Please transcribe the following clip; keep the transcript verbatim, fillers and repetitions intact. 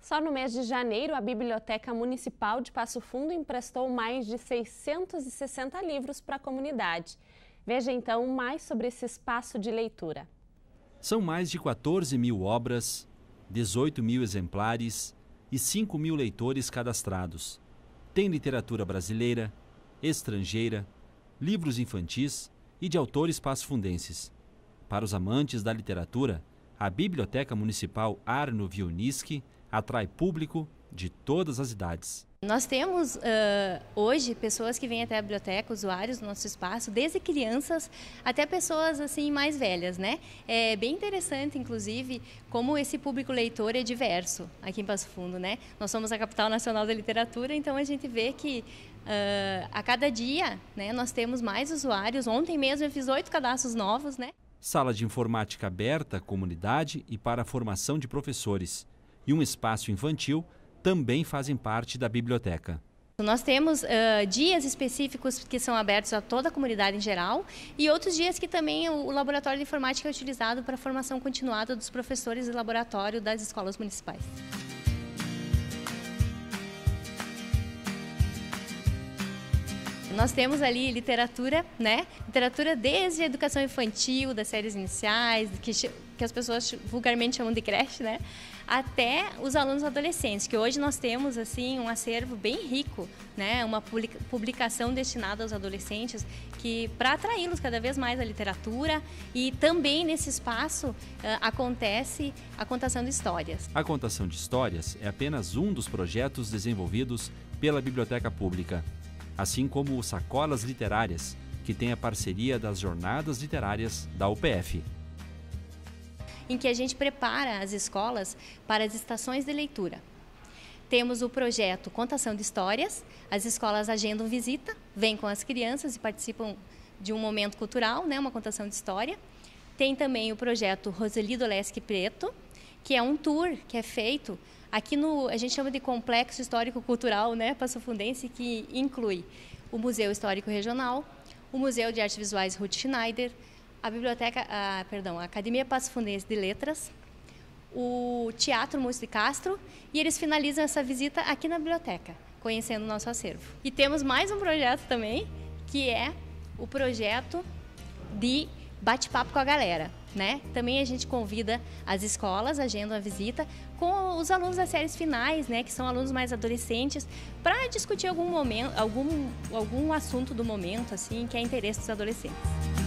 Só no mês de janeiro, a Biblioteca Municipal de Passo Fundo emprestou mais de seiscentos e sessenta livros para a comunidade. Veja então mais sobre esse espaço de leitura. São mais de quatorze mil obras, dezoito mil exemplares e cinco mil leitores cadastrados. Tem literatura brasileira, estrangeira, livros infantis e de autores passofundenses. Para os amantes da literatura, a Biblioteca Municipal Arno Wieniawski atrai público de todas as idades. Nós temos uh, hoje pessoas que vêm até a biblioteca, usuários do nosso espaço, desde crianças até pessoas assim mais velhas, né? É bem interessante, inclusive, como esse público leitor é diverso aqui em Passo Fundo, né? Nós somos a capital nacional da literatura, então a gente vê que uh, a cada dia, né, nós temos mais usuários. Ontem mesmo eu fiz oito cadastros novos, né? Sala de informática aberta à comunidade e para a formação de professores. E um espaço infantil também fazem parte da biblioteca. Nós temos uh, dias específicos que são abertos a toda a comunidade em geral e outros dias que também o, o laboratório de informática é utilizado para a formação continuada dos professores de laboratório das escolas municipais. Nós temos ali literatura, né? Literatura desde a educação infantil, das séries iniciais, que, que as pessoas vulgarmente chamam de creche, né? Até os alunos adolescentes, que hoje nós temos assim um acervo bem rico, né? Uma publicação destinada aos adolescentes que para atraí-los cada vez mais à literatura, e também nesse espaço uh, acontece a contação de histórias. A contação de histórias é apenas um dos projetos desenvolvidos pela Biblioteca Pública, assim como o Sacolas Literárias, que tem a parceria das Jornadas Literárias da U P F. Em que a gente prepara as escolas para as estações de leitura. Temos o projeto Contação de Histórias, as escolas agendam visita, vêm com as crianças e participam de um momento cultural, né, uma contação de história. Tem também o projeto Roseli Doleschi Preto, que é um tour que é feito aqui no, a gente chama de Complexo Histórico-Cultural, né, passofundense, que inclui o Museu Histórico Regional, o Museu de Artes Visuais Ruth Schneider, a Biblioteca, a, perdão, a Academia Passofundense de Letras, o Teatro Múcio de Castro, e eles finalizam essa visita aqui na biblioteca, conhecendo o nosso acervo. E temos mais um projeto também, que é o projeto de bate-papo com a galera, né? Também a gente convida as escolas, agendam a visita com os alunos das séries finais, né, que são alunos mais adolescentes, para discutir algum momento, algum, algum assunto do momento, assim, que é interesse dos adolescentes.